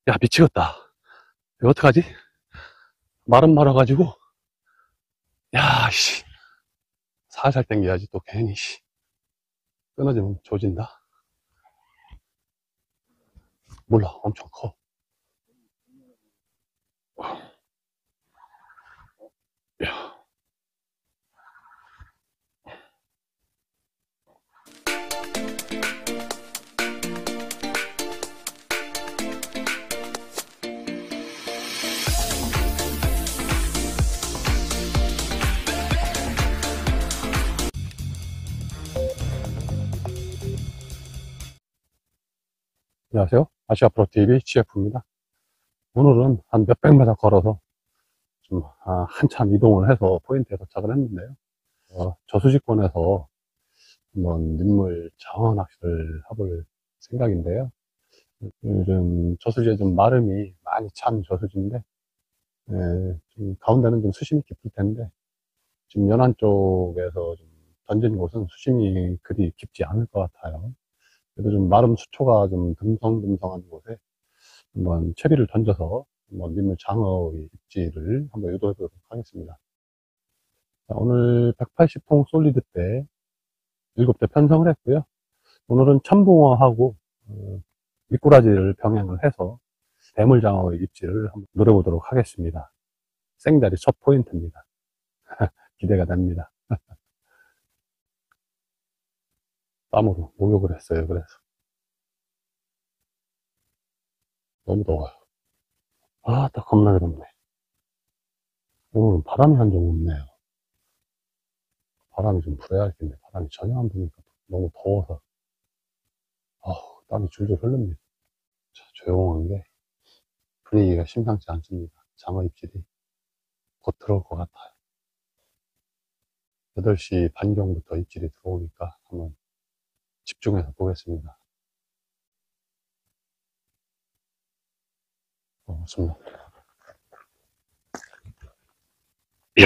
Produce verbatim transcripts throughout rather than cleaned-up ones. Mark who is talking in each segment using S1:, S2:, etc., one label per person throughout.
S1: 야, 미치겠다. 이거 어떡하지? 말은 말아가지고, 야, 씨. 살살 당겨야지, 또 괜히, 씨. 끊어지면 조진다. 몰라, 엄청 커. 야, 안녕하세요. 아시아프로티비 지에프입니다. 오늘은 한 몇백 미터 걸어서 좀, 아, 한참 이동을 해서 포인트에 도착을 했는데요. 어, 저수지권에서 한번 민물 장어 낚시를 해볼 생각인데요. 요즘 저수지에 좀 마름이 많이 찬 저수지인데, 예, 좀 가운데는 좀 수심이 깊을 텐데, 지금 연안 쪽에서 좀 던진 곳은 수심이 그리 깊지 않을 것 같아요. 그래도 좀 마름 수초가 좀 듬성듬성한 곳에 한번 채비를 던져서 한번 민물 장어의 입질을 한번 유도해 보도록 하겠습니다. 자, 오늘 백팔십 통 솔리드 때 일곱 대 편성을 했고요. 오늘은 참붕어하고 어, 미꾸라지를 병행을 해서 대물장어의 입질을 한번 노려보도록 하겠습니다. 생다리 첫 포인트입니다. 기대가 됩니다. 땀으로 목욕을 했어요. 그래서 너무 더워요. 아, 딱 겁나 더럽네. 오늘은 바람이 한 점 없네요. 바람이 좀 불어야 할텐데 바람이 전혀 안 부니까 너무 더워서 어우, 땀이 줄줄 흐릅니다. 자, 조용한 게 분위기가 심상치 않습니다. 장어 입질이 곧 들어올 것 같아요. 여덟 시 반경부터 입질이 들어오니까 한번 집중해서 보겠습니다. 어, 맞습니다. 이야.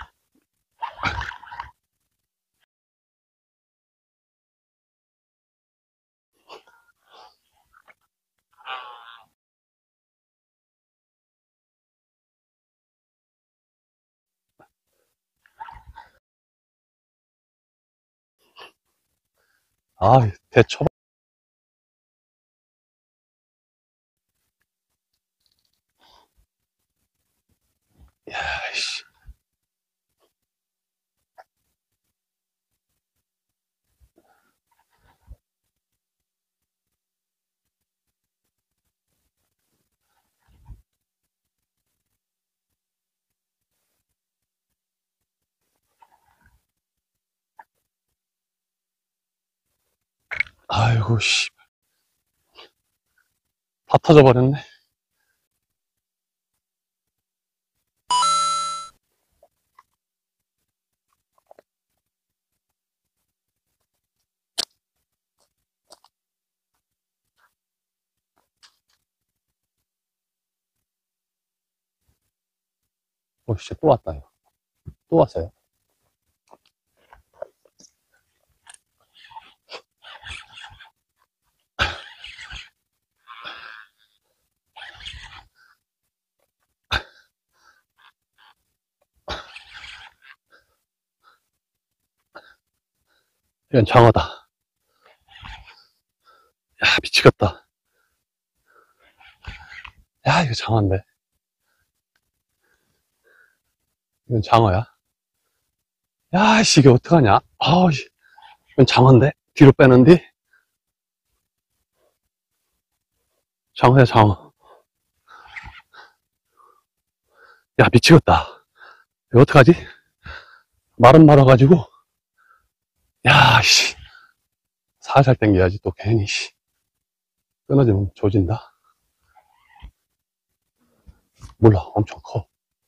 S1: 아, 대처. 야이씨. 아이고, 씨. 다 터져버렸네. 오, 씨, 또 왔다, 이거. 또 왔어요. 이건 장어다. 야, 미치겠다. 야, 이거 장어인데. 이건 장어야. 야, 씨, 이게 어떡하냐? 아우, 씨. 이건 장어인데? 뒤로 빼는데? 장어야, 장어. 야, 미치겠다. 이거 어떡하지? 말은 말아가지고, 야, 씨. 살살 당겨야지, 또 괜히, 씨. 끊어지면 조진다. 몰라, 엄청 커.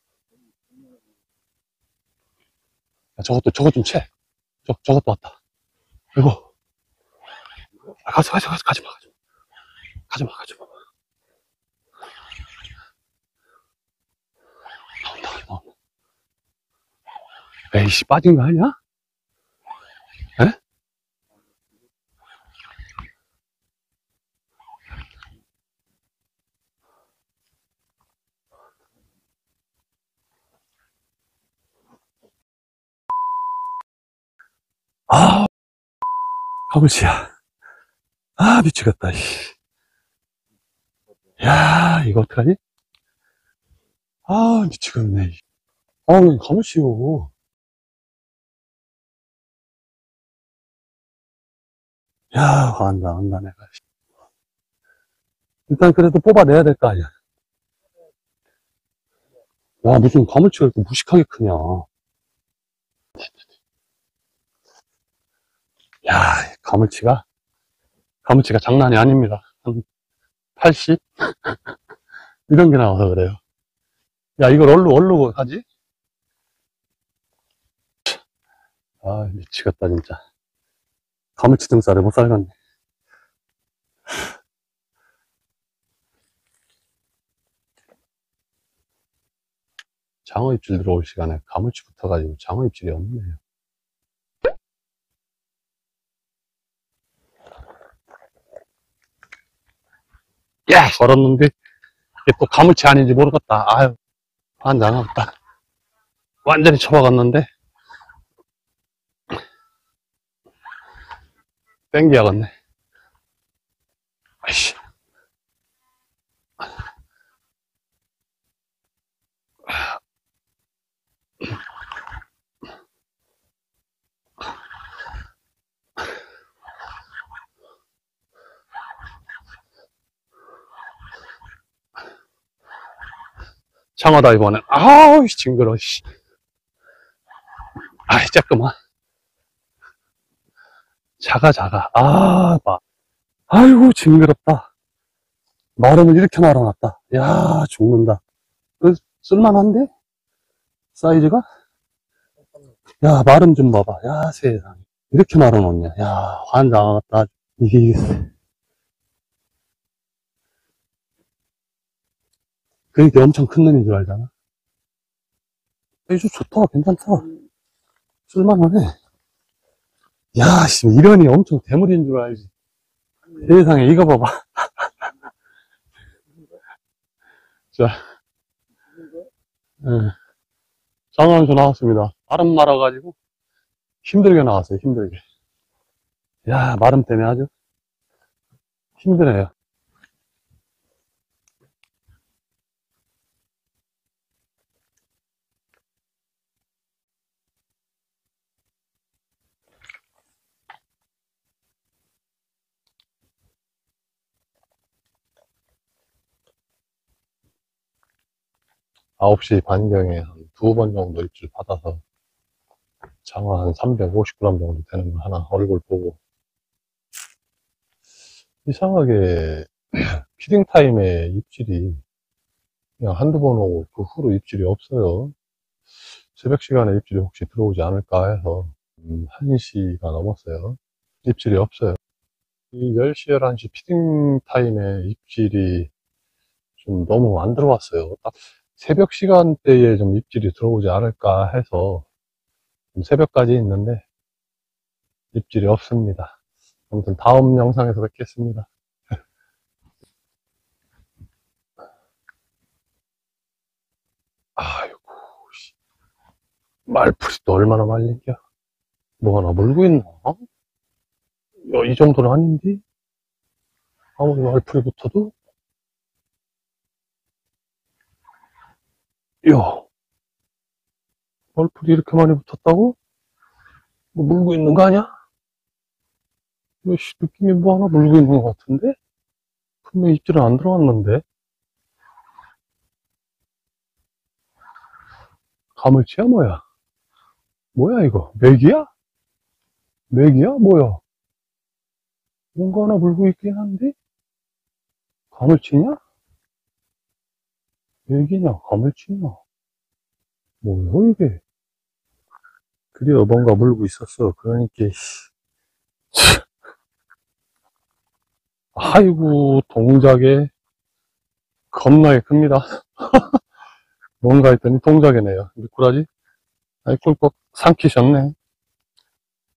S1: 야, 저것도, 저것 좀 채. 저, 저것도 왔다. 이거. 아, 가지, 가지, 가지, 가지 마, 가지 마. 가지 마, 가지 마. 나온다, 나온다. 에이씨, 빠진 거 아니야? 에? 가물치야. 아, 미치겠다, 씨. 야, 이거 어떡하지? 아, 미치겠네. 아, 왜 가물치요? 야, 화난다, 화난다, 내가. 일단 그래도 뽑아내야 될 거 아니야. 와, 무슨 가물치가 이렇게 무식하게 크냐. 야, 가물치가, 가물치가 장난이 아닙니다. 한 팔십? 이런 게 나와서 그래요. 야, 이걸 얼로, 얼로 하지? 아, 미치겠다, 진짜. 가물치 등살에 못 살겠네. 장어 입질 들어올 시간에 가물치 붙어가지고 장어 입질이 없네요. 야! 걸었는데, 이게 또 가물치 아닌지 모르겠다. 아유, 환장하겠다. 완전히 쳐박았는데, 땡겨야겠네. 아이씨. 장어다, 이번엔. 아우, 징그러, 씨. 아이, 잠깐만. 작아, 작아. 아, 봐. 아이고, 징그럽다. 마름을 이렇게 말아놨다. 야, 죽는다. 그, 쓸만한데? 사이즈가? 야, 마름 좀 봐봐. 야, 세상에. 이렇게 말아놓냐. 야, 환장하겠다. 이게, 이게. 그게 엄청 큰 놈인 줄 알잖아. 이거 좋다. 괜찮다. 쓸만하네. 야, 씨, 이런이 엄청 대물인 줄 알지. 세상에, 이거 봐봐. 자, 예. 장어 한 수 나왔습니다. 마름 말아가지고 힘들게 나왔어요. 힘들게. 야, 마름 때문에 아주 힘드네요. 아홉 시 반경에 한 두 번 정도 입질 받아서 장어 한 삼백오십 그램 정도 되는 거 하나 얼굴 보고 이상하게 피딩 타임에 입질이 그냥 한두 번 오고 그 후로 입질이 없어요. 새벽 시간에 입질이 혹시 들어오지 않을까 해서 음, 한 시가 넘었어요. 입질이 없어요. 이 열 시, 열한 시 피딩 타임에 입질이 좀 너무 안 들어왔어요. 딱 새벽 시간대에 좀 입질이 들어오지 않을까 해서 새벽까지 있는데 입질이 없습니다. 아무튼 다음 영상에서 뵙겠습니다. 아이고, 씨. 말풀이 또 얼마나 말린겨? 뭐 하나 물고 있나? 어? 야, 이 정도는 아닌데? 아무리 말풀이 붙어도? 야, 말풀이 이렇게 많이 붙었다고? 뭐 물고 있는 거 아니야? 야, 씨, 느낌이 뭐 하나 물고 있는 것 같은데? 분명히 입질은 안 들어왔는데? 가물치야, 뭐야? 뭐야, 이거? 맥이야? 맥이야? 뭐야? 뭔가 하나 물고 있긴 한데? 가물치냐? 맥이냐? 가물치냐? 뭐야, 이게? 그래요, 뭔가 물고 있었어. 그러니까, 씨. 아이고, 동작에 겁나게 큽니다. 뭔가 했더니 동작이네요. 미꾸라지? 아이, 꿀꺽 삼키셨네.